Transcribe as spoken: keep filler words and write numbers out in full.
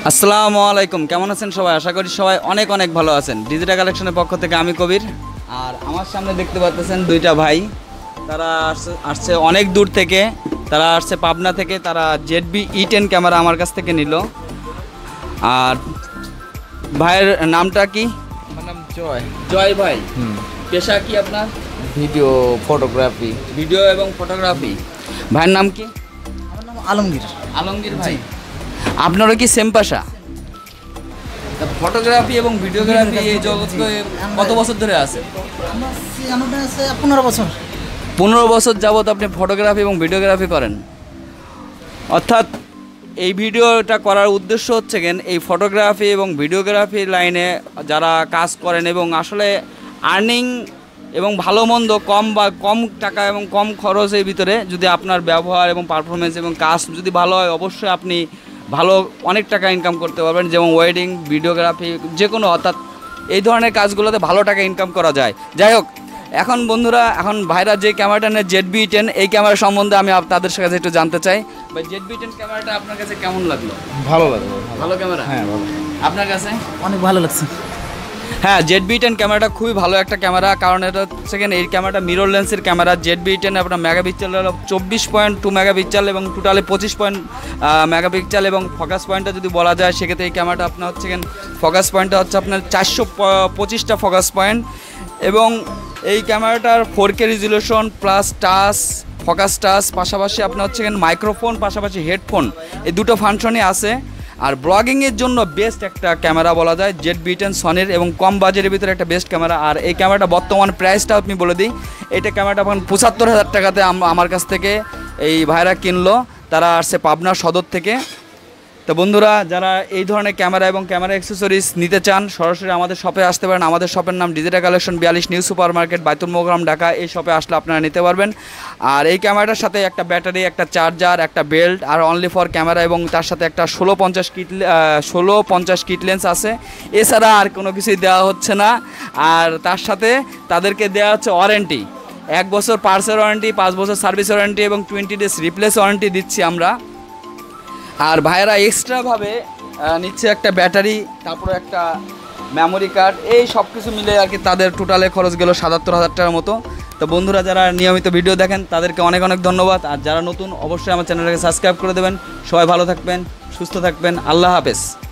আসসালামু আলাইকুম, কেমন আছেন সবাই? আশা করি সবাই অনেক অনেক ভালো আছেন। ডিজিটাল কালেকশনের পক্ষ থেকে আমি কবির, আর আমার সামনে দেখতে পাচ্ছেন দুইটা ভাই। তারা আসছে আসছে অনেক দূর থেকে, তারা আসছে পাবনা থেকে। তারা Z V E ten camera আমার কাছ থেকে নিল। আর ভাইয়ের নামটা কি? আমার নাম জয়। জয় ভাই। হুম পেশা কি আপনার? Video photography. ভিডিও এবং ফটোগ্রাফি। ভাইয়ের নাম কি? আমার নাম আলমগীর। আলমগীর ভাই। আপনারও কি সেম পেশা? ফটোগ্রাফি এবং ভিডিওগ্রাফি এই জগতে কত বছর ধরে আছে? আমার আমার আছে পনেরো বছর। পনেরো বছর যাবত আপনি ফটোগ্রাফি এবং ভিডিওগ্রাফি করেন। অর্থাৎ এই ভিডিওটা করার উদ্দেশ্য হচ্ছে কেন, এই ফটোগ্রাফি এবং ভিডিওগ্রাফি লাইনে যারা কাজ করেন এবং আসলে আর্নিং এবং ভালো মন্দ কম বা কম টাকা এবং কম খরচের ভিতরে যদি আপনার ব্যবহার এবং পারফরমেন্স এবং কাজ যদি ভালো হয়, অবশ্যই আপনি ভালো অনেক টাকা ইনকাম করতে পারবেন। যেমন ওয়েডিং, ভিডিওগ্রাফি, যে কোনো, অর্থাৎ এই ধরনের কাজগুলোতে ভালো টাকা ইনকাম করা যায়। যাই হোক, এখন বন্ধুরা, এখন ভাইরা যে ক্যামেরাটা নেয় জেড বি টেন, এই ক্যামেরা সম্বন্ধে আমি তাদের কাছে একটু জানতে চাই। ভাই, জেড বি টেন ক্যামেরাটা আপনার কাছে কেমন লাগলো? ভালো লাগলো। ভালো ক্যামেরা? হ্যাঁ ভালো। আপনার কাছে? অনেক ভালো লাগছে। হ্যাঁ, জেড বি টেন ক্যামেরাটা খুবই ভালো একটা ক্যামেরা, কারণ এটা হচ্ছে এই ক্যামেরাটা মিরর লেন্সের ক্যামেরা। জেড বি টেন আপনার মেগাপিক্সেল হলো চব্বিশ পয়েন্ট টু মেগাপিক্সেল এবং টোটালি পঁচিশ পয়েন্ট মেগাপিক্সেল এবং ফোকাস পয়েন্টটা যদি বলা যায় সেক্ষেত্রে এই ক্যামেরাটা আপনার হচ্ছে ফোকাস পয়েন্টটা হচ্ছে আপনার চারশো পঁচিশটা ফোকাস পয়েন্ট। এবং এই ক্যামেরাটার four K resolution plus touch, focus touch, পাশাপাশি আপনার হচ্ছে মাইক্রোফোন, পাশাপাশি হেডফোন, এই দুটো ফাংশনই আছে। আর ব্লগিংয়ের জন্য বেস্ট একটা ক্যামেরা বলা যায় জেড বি টেন সনির, এবং কম বাজেটের ভিতরে একটা বেস্ট ক্যামেরা। আর এই ক্যামেরাটা বর্তমান প্রাইসটা আপনি বলে দিই, এটা ক্যামেরাটা এখন পঁচাত্তর হাজার টাকাতে আমার কাছ থেকে এই ভাইরা কিনলো। তারা আসছে পাবনা সদর থেকে। তো বন্ধুরা, যারা এই ধরনের ক্যামেরা এবং ক্যামেরা অ্যাক্সেসরিজ নিতে চান, সরাসরি আমাদের শপে আসতে পারেন। আমাদের শপের নাম ডিজিটাল কালেকশন বিয়াল্লিশ নিউ সুপার মার্কেট, বাইতুল মোকাররম, ঢাকা। এই শপে আসলে আপনারা নিতে পারবেন। আর এই ক্যামেরাটার সাথে একটা ব্যাটারি, একটা চার্জার, একটা বেল্ট, আর অনলি ফর ক্যামেরা, এবং তার সাথে একটা ষোলো পঞ্চাশ কিট ষোলো পঞ্চাশ কিট লেন্স আছে। এছাড়া আর কোনো কিছুই দেওয়া হচ্ছে না। আর তার সাথে তাদেরকে দেওয়া হচ্ছে ওয়ারেন্টি, এক বছর পার্সের ওয়ারেন্টি, পাঁচ বছর সার্ভিস ওয়ারেন্টি এবং টোয়েন্টি ডেজ রিপ্লেস ওয়ারেন্টি দিচ্ছি আমরা। আর ভাইয়েরা এক্সট্রাভাবে নিচ্ছে একটা ব্যাটারি, তারপরে একটা মেমোরি কার্ড, এই সব কিছু মিলে আর কি তাদের টোটালে খরচ গেল সাতাত্তর হাজার টাকার মতো। তো বন্ধুরা, যারা নিয়মিত ভিডিও দেখেন তাদেরকে অনেক অনেক ধন্যবাদ। আর যারা নতুন, অবশ্যই আমার চ্যানেলটাকে সাবস্ক্রাইব করে দেবেন। সবাই ভালো থাকবেন, সুস্থ থাকবেন। আল্লাহ হাফেজ।